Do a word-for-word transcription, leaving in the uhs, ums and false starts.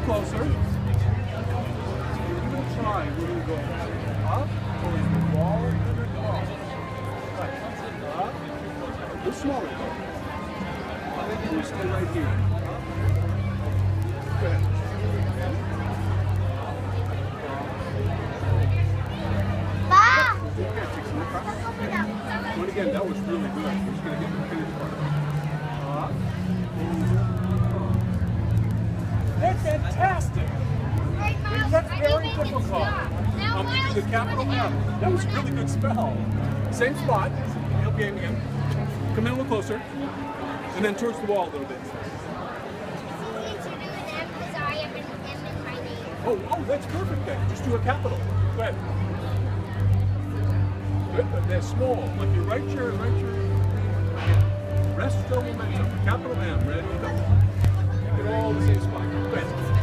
closer. Give it a try. Where do you go? Up, towards the wall, and then off. Right. Up. A little smaller though. And you stay right here. Up. Good. Do it again. That was really good. We're just going to get the finish part. Up. That's fantastic. That's very difficult. I'm using the capital M. That was a really good spell. Same spot. Help game again. Come in a little closer. And then towards the wall a little bit. Oh, oh, that's perfect then. Just do a capital. Go ahead. Good, but they're small. Like your right chair and right chair. Rest, still momentum. Capital M. Ready? Go. Get all in the same spot. Go ahead.